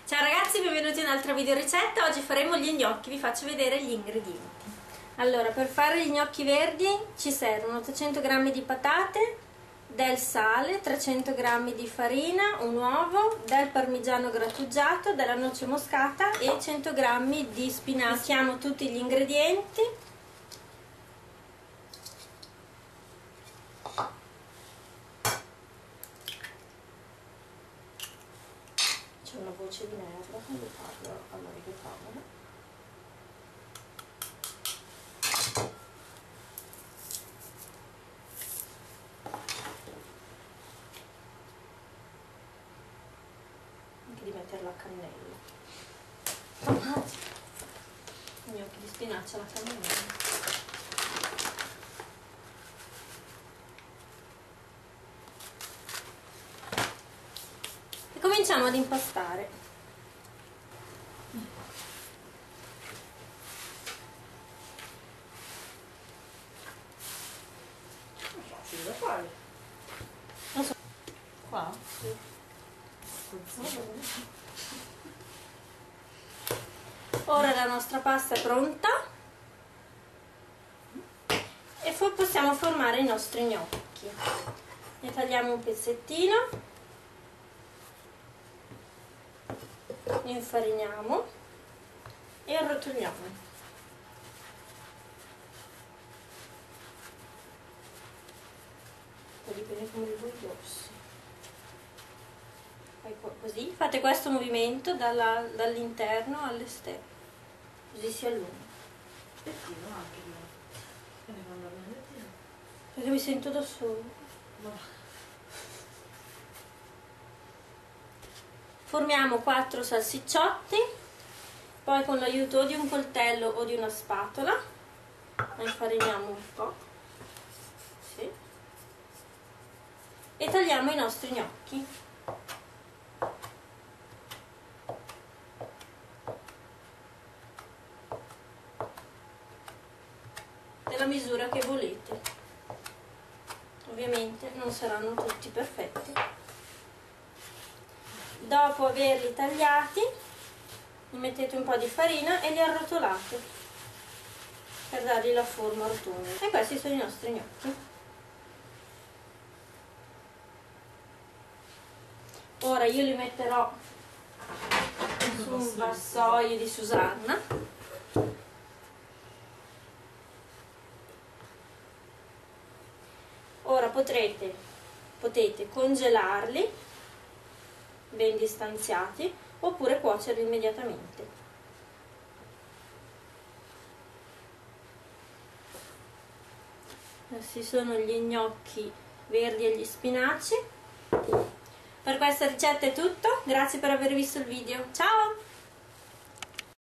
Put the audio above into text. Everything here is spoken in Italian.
Ciao ragazzi, benvenuti in un'altra video ricetta. Oggi faremo gli gnocchi, vi faccio vedere gli ingredienti. Allora, per fare gli gnocchi verdi ci servono 800 g di patate, del sale, 300 g di farina, un uovo, del parmigiano grattugiato, della noce moscata e 100 g di spinaci. Mettiamo tutti gli ingredienti. C'è una voce di merda quando parlo alla videocamera. Anche di mettere la cannella. Gnocchi di spinaci alla cannella. E cominciamo ad impastare. Facile da fare. Non so. Qua? Sì. Ora la nostra pasta è pronta e poi possiamo formare i nostri gnocchi. Ne tagliamo un pezzettino, infariniamo e arrotoliamo. Poi dipende come li vuoi grossi. Così fate questo movimento dall'interno all'esterno, così si allunga. Spettino anche io. E ne fanno un pettino. Perché mi sento da solo. Formiamo 4 salsicciotti, poi con l'aiuto di un coltello o di una spatola la infariniamo un po', sì, e tagliamo i nostri gnocchi. Della misura che volete. Ovviamente non saranno tutti perfetti. Dopo averli tagliati, li mettete un po' di farina e li arrotolate per dargli la forma rotonda. E questi sono i nostri gnocchi. Ora io li metterò su un vassoio di Susanna. Ora potete congelarli ben distanziati oppure cuocerli immediatamente. Questi sono gli gnocchi verdi agli spinaci. Per questa ricetta è tutto, grazie per aver visto il video, ciao!